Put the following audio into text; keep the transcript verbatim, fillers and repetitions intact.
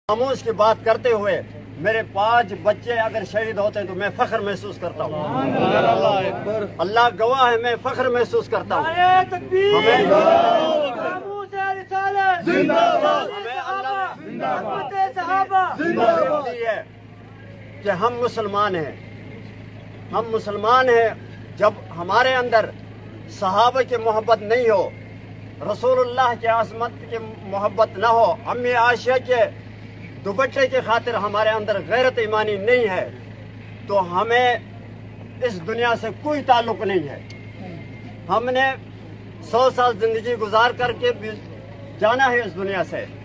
खामोश की बात करते हुए मेरे पांच बच्चे अगर शहीद होते तो मैं फख्र महसूस करता हूँ। अल्लाह गवाह है, मैं फख्र महसूस करता हूँ। हमें है कि हम मुसलमान हैं, हम मुसलमान हैं। जब हमारे अंदर सहाबा की मोहब्बत नहीं हो, रसूलुल्लाह के आज़मत की मोहब्बत न हो, अम्मी आयशा के दुपट्टे की खातिर हमारे अंदर गैरत ईमानी नहीं है, तो हमें इस दुनिया से कोई ताल्लुक नहीं है। हमने सौ साल जिंदगी गुजार करके भी जाना है इस दुनिया से।